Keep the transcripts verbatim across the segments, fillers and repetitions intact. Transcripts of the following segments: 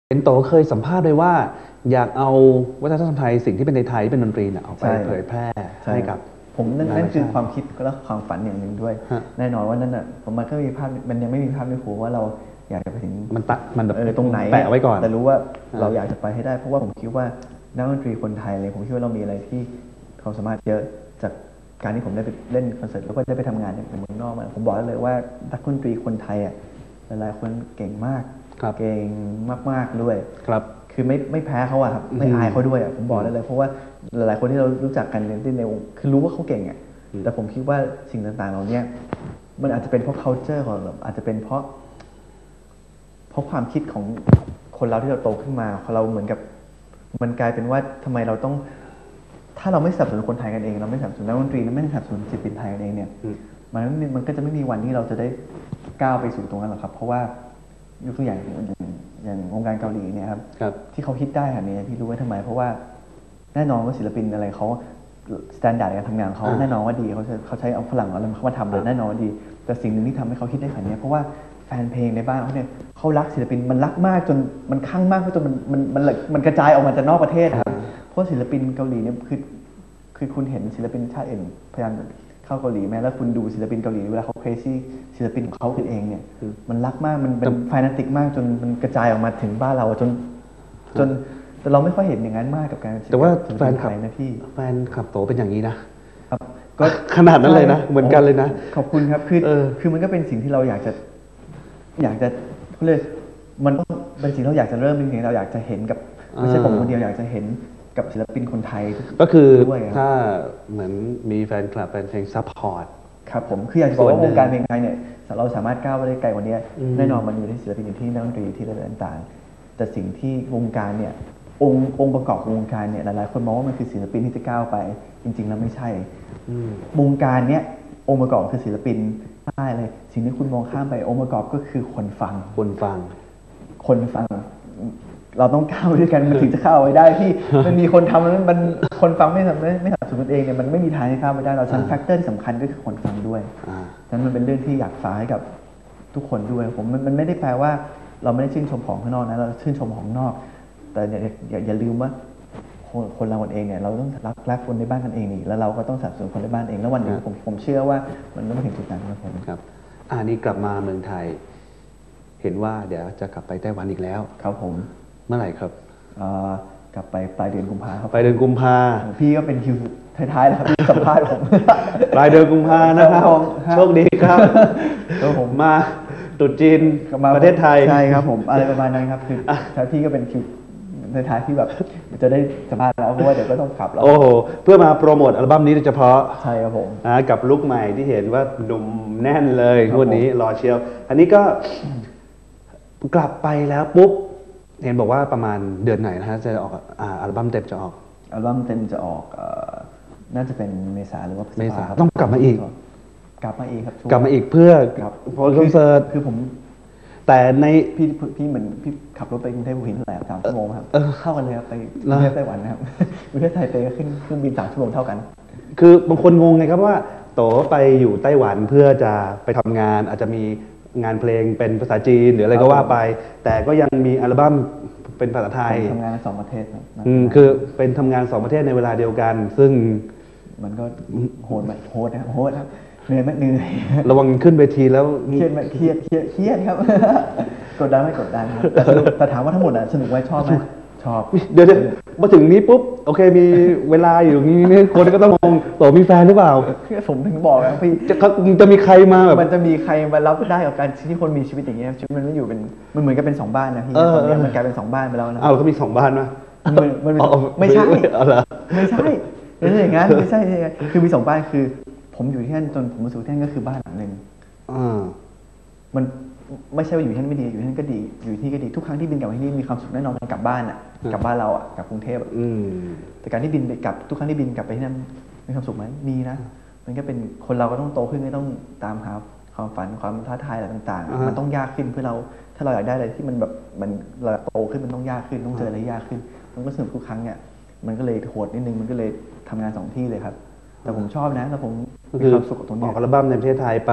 เห็นโตเคยสัมภาษณ์เลยว่าอยากเอาวัฒนธรรมไทยสิ่งที่เป็นในไทยที่เป็นดนตรีเนี่ยเอาไปใช่เผยแพร่ใช่ให้กับผมนั่นนานั่นนาชาติคือความคิดและความฝันอย่างหนึ่งด้วยฮะแน่นอนว่านั่นอ่ะผมมันก็มีภาพมันยังไม่มีภาพในหัวว่าเราอยากจะไปถึงมันตะมันแบบเออตรงไหนแปะไว้ก่อนแต่รู้ว่าฮะเราอยากจะไปให้ได้เพราะว่าผมคิดว่านักดนตรีคนไทยเลยผมคิดว่าเรามีอะไรที่ความสามารถเยอะจากการที่ผมได้ไปเล่นคอนเสิร์ตแล้วก็ได้ไปทำงานในเมืองนอกมาผมบอกได้เลยว่านักดนตรีคนไทยอ่ะหลายๆคนเก่งมากครับเก่งมากๆด้วยครับคือไม่ไม่แพ้เขาอะครับไม่อายเขาด้วยอะผมบอกได้เลยเพราะว่าหลายๆคนที่เรารู้จักกันในในวงคือรู้ว่าเขาเก่งอะแต่ผมคิดว่าสิ่งต่างๆเหล่านี้มันอาจจะเป็นเพราะ culture ของเราอาจจะเป็นเพราะ เพราะความคิดของคนเราที่เราโตขึ้นมาเราเหมือนกับมันกลายเป็นว่าทำไมเราต้องถ้าเราไม่สนับสนุนคนไทยกันเองเราไม่สนับสนุนนักดนตรีไม่สนับสนุนศิลปินไทยกันเองเนี่ยมันไม่มันก็จะไม่มีวันที่เราจะได้ก้าวไปสู่ตรงนั้นหรอกครับเพราะว่ายกตัวอย่างอย่างอย่างวงการเกาหลีเนี่ยครับครับที่เขาคิดได้แบบนี้พี่รู้ไว้ทำไมเพราะว่าแน่นอนว่าศิลปินอะไรเขาสแตนดาร์ดการทำงานเขาแน่นอนว่าดีเขาใช้เขาใช้เอาฝรั่งอะไรเขามาทำเลยแน่นอนว่าดีแต่สิ่งหนึ่งที่ทำให้เขาคิดได้แบบนี้เพราะว่าแฟนเพลงในบ้านเขาเนี่ยเขารักศิลปินมันรักมากจนมันคลั่งมากจนมันมันมันมันกระจายออกมาจากนอกประเทศครับเพราะศิลปินเกาหลีเนี่ยคือคือคุณเห็นศิลปินชาติอื่นพยายามเข้าเกาหลีแม้แล้วคุณดูศิลปินเกาหลีเวลาเขาเครซี่ศิลปินของเขาเองเนี่ยมันรักมากมันเป็นไฟนัติกมากจนมันกระจายออกมาถึงบ้านเราจนจนแต่เราไม่ค่อยเห็นอย่างนั้นมากกับการแต่ว่าแฟนคลับนะพี่แฟนคลับโตเป็นอย่างนี้นะครับก็ขนาดนั้นเลยนะเหมือนกันเลยนะขอบคุณครับคือเออคือมันก็เป็นสิ่งที่เราอยากจะอยากจะเขาเลยมันต้องเป็นสิ่งที่เราอยากจะเริ่มเป็นสิ่งที่เราอยากจะเห็นกับไม่ใช่ผมคนเดียวอยากจะเห็นกับศิลปินคนไทยก็คือด้วยถ้าเหมือนมีแฟนคลับแฟนเพลงซัพพอร์ตครับผมคืออยากจะบอกว่าวงการเพลงไทยเนี่ยเราสามารถก้าวไปได้ไกลกว่านี้แน่นอนมันอยู่ที่ศิลปินอยู่ที่นักดนตรีที่อะไรต่างๆแต่สิ่งที่วงการเนี่ยองค์องค์ประกอบของวงการเนี่ยหลายๆคนมองว่ามันคือศิลปินที่จะก้าวไปจริงๆแล้วไม่ใช่วงการเนี่ยองค์ประกอบคือศิลปินใช่เลยสิ่งที่คุณมองข้ามไปองค์ประกอบก็คือคนฟังคนฟังคนฟังเราต้องก้าวไปด้วยกันมันถึงจะเข้าไปได้ที่มันมีคนทำแล้วมันคนฟังไม่ไม่ไม่สนับสนุนเองเนี่ยมันไม่มีทางที่เข้าไปได้เราชั้นแฟกเตอร์ที่สำคัญก็คือคนฟังด้วยดังนั้นมันเป็นเรื่องที่อยากฝากให้กับทุกคนด้วยผมมันมันไม่ได้แปลว่าเราไม่ได้ชื่นชมของข้างนอกนะเราชื่นชมของนอกแต่อย่าอย่าอย่าลืมว่าคนคนเราคนเองเนี่ยเราต้องรักรักคนในบ้านกันเองนี่แล้วเราก็ต้องสนับสนุนคนในบ้านเองแล้ววันหนึ่งผมผมเชื่อว่ามันต้องมาถึงจุดนั้นครับผมครับอ่านี่กลับมาเมืองไทยเห็นว่าเดี๋ยวจะกลับไปไต้หวันอีกแล้วครับผมเมื่อไหร่ครับกลับไปปลายเดือนกุมภาครับปลายเดือนกุมภาพี่ก็เป็นคิวท้ายๆแล้วครับพี่สัมภาษณ์ผมปลายเดือนกุมภานะครับโชคดีครับแล้วผมมาตรุษจีนประเทศไทยใช่ครับผมอะไรประมาณนั้นครับคือถ้าพี่ก็เป็นคิวท้ายๆที่แบบจะได้สัมภาษณ์แล้วเพราะว่าเดี๋ยวก็ต้องขับแล้วโอ้โหเพื่อมาโปรโมทอัลบั้มนี้โดยเฉพาะใช่ครับผมกับลุคใหม่ที่เห็นว่าหนุ่มแน่นเลยวันนี้รอเชียวอันนี้ก็กลับไปแล้วปุ๊บเห็นบอกว่าประมาณเดือนไหนนะฮะจะออกอัลบั้มเต็มจะออกอัลบั้มเต็มจะออกน่าจะเป็นเมษาหรือว่าเมษาต้องกลับมาอีกกลับมาอีกครับกลับมาอีกเพื่อคอนเสิร์ตคือผมแต่ในพี่พี่เหมือนพี่ขับรถไปกรุงเทพหัวหินเท่าไหร่สามชั่วโมงครับเท่ากันเลยครับไปกรุงเทพไต้หวันนะครับกรุงเทพไทเปก็ขึ้นเครื่องบินสามชั่วโมงเท่ากันคือบางคนงงไงครับว่าโตไปอยู่ไต้หวันเพื่อจะไปทำงานอาจจะมีงานเพลงเป็นภาษาจีนหรืออะไรก็ว่าไปแต่ก็ยังมีอัลบั้มเป็นภาษาไทยทำงานสองประเทศครับคือเป็นทำงานสองประเทศในเวลาเดียวกันซึ่งมันก็โหดไหมโหดนะโหดครับเหนื่อยไหมเหนื่อยระวังขึ้นเวทีแล้วเครียดไหมเครียดเครียดเครียดครับกดดันไม่กดดันแต่ถามว่าทั้งหมดอ่ะสนุกไหมชอบไหมชอบเดี๋ยวมาถึงนี้ปุ๊บโอเคมีเวลาอยู่นี้นี่คนก็ต้องมองโตมีแฟนหรือเปล่าผมถึงบอกนะพี่จะจะมีใครมาแบบมันจะมีใครมารับได้กับการที่คนมีชีวิตอย่างเงี้ยชีวิตมันไม่อยู่เป็นมันเหมือนกับเป็นสองบ้านนะพี่ตอนนี้มันกลายเป็นสองบ้านไปแล้วนะอ้าวเขามีสองบ้านมั้ยมันไม่ใช่ไม่ใช่ไม่ใช่อย่างนั้นไม่ใช่คือมีสองบ้านคือผมอยู่ที่นั่นจนผมรู้สึกที่นั่นก็คือบ้านหลังนึงมันไม่ใช่ว่าอยู่ที่นั่นไม่ดีอยู่ที่นั่นก็ดีอยู่ที่ก็ดีทุกครั้งที่บินกลับที่นี่มีความสุขแน่นอนกลับบ้านอ่ะกลับบ้านเราอ่ะกลับกรุงเทพแต่การที่บินไปกลับทุกครั้งที่บินกลับไปที่นั่นมีความสุขไหมมีนะมันก็เป็นคนเราก็ต้องโตขึ้นไม่ต้องตามหาความฝันความท้าทายอะไรต่างๆมันต้องยากขึ้นเพื่อเราถ้าเราอยากได้อะไรที่มันแบบมันเราโตขึ้นมันต้องยากขึ้นต้องเจออะไรยากขึ้นมันก็สนุกทุกครั้งเนี่ยมันก็เลยโหดนิดนึงมันก็เลยทำงานสองที่เลยครับแต่ผมชอบนะแล้วผมมีความสุขกับตรงนี้ออกอัลบั้มในประเทศไทยปั๊บ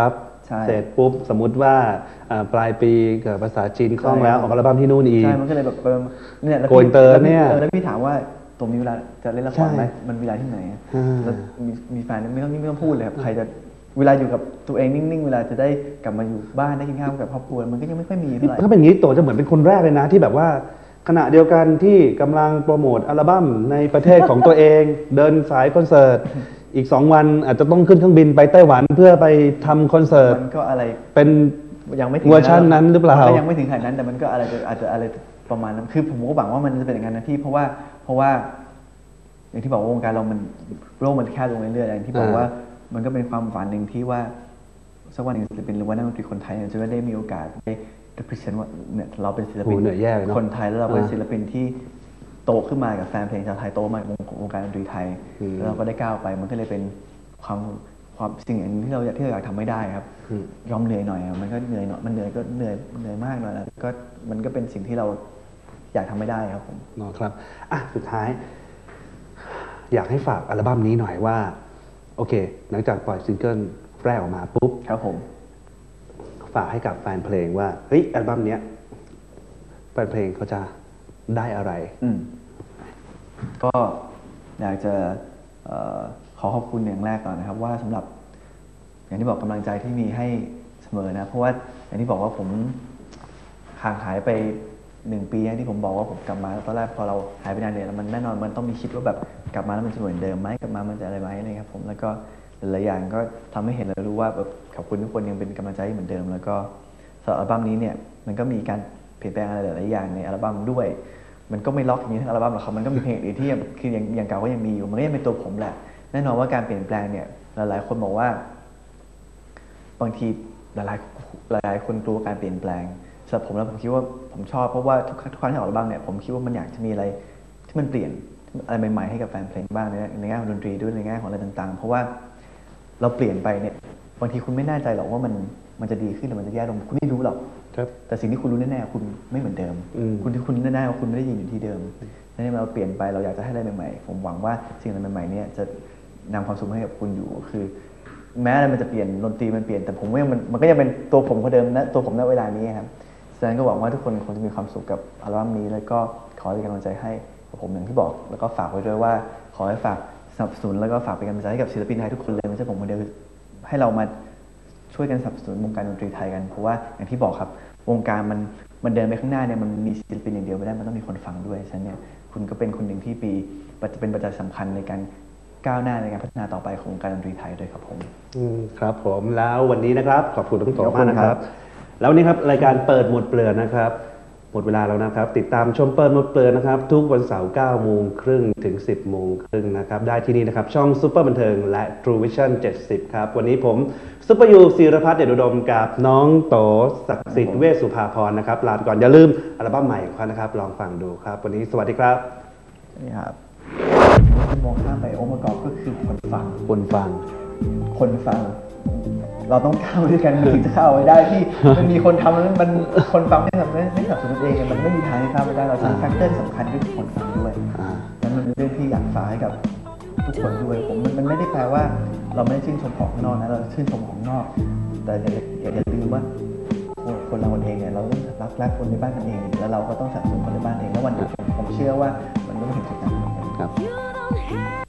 ใช่เสร็จปุ๊บสมมุติว่าอ่าปลายปีเกิดภาษาจีนคล่องแล้วออกอัลบั้มที่นู่นอีกใช่มันก็เลยแบบเออเนี่ยแล้วโกอินเตอร์เนี่ยเออแล้วพี่ถามว่าตัวมีเวลาจะเล่นละครไหมใช่มันเวลาที่ไหนอะอ่าแล้วมีมีแฟนไม่ต้องไม่ต้องพูดเลยครับใครจะเวลาอยู่กับตัวเองนิ่งๆเวลาจะได้กลับมาอยู่บ้านได้กินข้าวกับครอบครัวมันก็ยังไม่ค่อยมีเท่าไหร่ถ้าเป็นอย่างนี้โตจะเหมือนเป็นคนแรกเลยนะที่แบบว่าขณะเดียวกันที่กำลังโปรโมทอัลบั้มในประเทศของตัวเอง เดินสายคอนเสิร์ตอีกสองวันอาจจะต้องขึ้นเครื่องบินไปไต้หวันเพื่อไปทำคอนเสิร์ตมันก็อะไรเป็นยังไม่ถึงเวอร์ชันนั้นหรือเปล่ามันก็ยังไม่ถึงขนาดนั้นแต่มันก็อะไรจะอาจจะอะไรประมาณนั้นคือผมก็หวังว่ามันจะเป็นอย่างนั้นนะพี่เพราะว่าเพราะว่า อย่างที่บอกว่าวงการเรามันโลกมันแคบลงเรื่อยๆอย่างที่บอกว่ามันก็เป็นความฝันหนึ่งที่ว่าสักวันหนึ่งศิลปินหรือว่านักดนตรีคนไทยเนี่ยจะได้มีโอกาสได้ represent ว่าเนี่ยเราเป็นศิลปินโอ้เหนื่อยแย่เลยเนอะคนไทยแล้วเราเป็นอ่าศิลปินที่โตขึ้นมากับแฟนเพลงชาวไทยโตมากับวงวงการดนตรีไทยอืมแล้วเราก็ได้ก้าวไปมันก็เลยเป็นความความสิ่งอย่างหนึงที่เราอยากที่เราอยากทำไม่ได้ครับอืมยอมเหนื่อยหน่อยอะมันก็เหนื่อยหน่อยมันเหนื่อยก็เหนื่อยเหนื่อยมากหน่อยนะก็มันก็เป็นสิ่งที่เราอยากทำไม่ได้ครับผมเนาะครับอ่ะสุดท้าย อยากให้ฝากอัลบั้มนี้หน่อยว่า โอเค หลังจากปล่อยซิงเกิลแรกออกมาปุ๊บครับผมฝากให้กับแฟนเพลงว่าเฮ้ยอัลบั้มเนี้ยแฟนเพลงเขาจะได้อะไรอืมก็อยากจะเอ่อขอขอบคุณอย่างแรกก่อนนะครับ ว่าสำหรับ อย่างที่บอกกำลังใจที่มีให้เสมอนะ เพราะว่าอย่างที่บอกว่าผมห่างหายไปหนึ่งปีที่ผมบอกว่าผมกลับมาตอนแรกพอเราหายไปนานเนี่ยมันแน่นอนมันต้องมีคิดว่าแบบกลับมาแล้วมันจะเหมือนเดิมไหมกลับมามันจะอะไรไหมอะไรครับผมแล้วก็หลายๆอย่างก็ทำให้เห็นและรู้ว่าแบบขอบคุณทุกคนยังเป็นกำลังใจให้เหมือนเดิม แล้วก็สำหรับอัลบั้มนี้เนี่ยมันก็มีการเปลี่ยนแปลงอะไรหลายๆอย่างในอัลบั้มด้วย มันก็ไม่ล็อกอย่างนี้ทั้งอัลบั้มหรอกครับมันก็มีเพลงอื่นที่ยังคืออย่างอย่างเก่าก็ยังมีอยู่มันก็ยังเป็นตัวผมแหละแน่นอนว่าการเปลี่ยนแปลงเนี่ยหลายๆคนบอกว่าบางทีหลายๆหลายๆคนกลัวการเปลี่ยนแปลงสำหรับผมแล้วผมคิดว่าผมชอบเพราะว่าทุกทุกครั้งที่ออกอัลบั้มเนี่ยผมคิดว่ามันอยากจะมีอะไรที่มันเปลี่ยนอะไรใหม่ๆให้กับแฟนเพลงบ้างในในแง่ของดนตรีด้วยในแง่ของอะไรต่างๆ เพราะว่าเราเปลี่ยนไปเนี่ยบางทีคุณไม่แน่ใจหรอกว่ามันมันจะดีขึ้นหรือมันจะแย่ลงคุณไม่รู้หรอกครับแต่สิ่งที่คุณรู้แน่ๆคุณไม่เหมือนเดิมอืมคุณที่คุณแน่ๆว่าคุณไม่ได้ยืนอยู่ที่เดิมนั่นเองเราเปลี่ยนไปเราอยากจะให้อะไรใหม่ๆผมหวังว่าสิ่งอะไรใหม่ๆเนี่ยจะนำความสุขให้กับคุณอยู่คือ แม้อะไรมันจะเปลี่ยนดนตรีมันเปลี่ยนแต่ผมว่ามันมันก็ยังเป็นตัวผมคนเดิมนะตัวผมณเวลานี้ครับฉะนั้นก็หวังว่าทุกคนคงจะมีความสุขกับอัลบั้มนี้แล้วก็ขอเป็นกำลังใจให้กับผมอย่างที่บอกแล้วก็ฝากไว้ด้วยว่าขอให้ฝากสนับสนุนแล้วก็ฝากเป็นกำลังใจให้กับศิลปินไทยทุกคนเลยไม่ใช่ผมคนเดียวให้เรามาช่วยกันสนับสนุนวงการดนตรีไทยกันเพราะว่าอย่างที่บอกครับวงการมันมันเดินไปข้างหน้าเนี่ยมันมีศิลปินอย่างเดียวไม่ได้มันต้องมีคนฟังด้วยฉะนั้นเนี่ยคุณก็เป็นคนหนึ่งที่ปีจะเป็นปัจจัยสำคัญในการก้าวหน้าในการพัฒนาต่อไปของวงการดนตรีไทยด้วยครับผมอืมครับผมแล้ววันนี้นะครับขอบคุณทั้งสองขอบคุมากณนะคครัรับ บ แล้ววันนี้ครับรายการเปิดหมดเปลือกนะครับหมดเวลาแล้วนะครับ ติดตามชมเปิดหมดเปลือกนะครับทุกวันเสาร์เก้าโมงครึ่งถึงสิบโมงครึ่งนะครับได้ที่นี่นะครับช่องซุปเปอร์บันเทิงและ True Vision เจ็ดสิบครับวันนี้ผมซุปเปอร์ยูศิรพัฒน์เดชอุดมกับน้องโตศักดิ์สิทธิ์เวชสุภาพรนะครับลาไปก่อนอย่าลืมอัลบั้มใหม่ของเขานะครับลองฟังดูครับวันนี้สวัสดีครับนี่ครับมองข้ามไปองค์ประกอบก็คือคนฟังคนฟังคนฟัง เราต้องเข้าด้วยกันมันถึงจะเข้าไว้ได้ที่ มันมีคนทำแล้วมันคนฟังไม่สนับไม่สนับสนุนเองมันไม่มีทางที่เข้าไปได้เราใช้แฟกเตอร์ที่สำคัญก็คือคนฟังด้วยอ่านั้นมันเป็นเรื่องที่อยากฝากให้กับทุกคนด้วยผมมันมันไม่ได้แปลว่า เราไม่ได้ชื่นชมของข้างนอกนะเราชื่นชมของข้างนอก แต่อย่าอย่าอย่าลืมว่าคนคนเราเองเนี่ยเราต้องรักรักคนในบ้านกันเอง แล้วเราก็ต้องสนับสนุนคนในบ้านเองแล้ววันหนึ่งผมผมเชื่อว่ามันก็ไม่ถึงจุดนั้นครับ